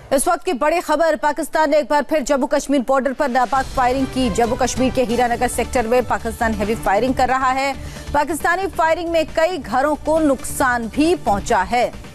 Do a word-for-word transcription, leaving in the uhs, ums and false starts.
इस वक्त की बड़ी खबर, पाकिस्तान ने एक बार फिर जम्मू कश्मीर बॉर्डर पर नापाक फायरिंग की। जम्मू कश्मीर के हीरानगर सेक्टर में पाकिस्तान हैवी फायरिंग कर रहा है। पाकिस्तानी फायरिंग में कई घरों को नुकसान भी पहुंचा है।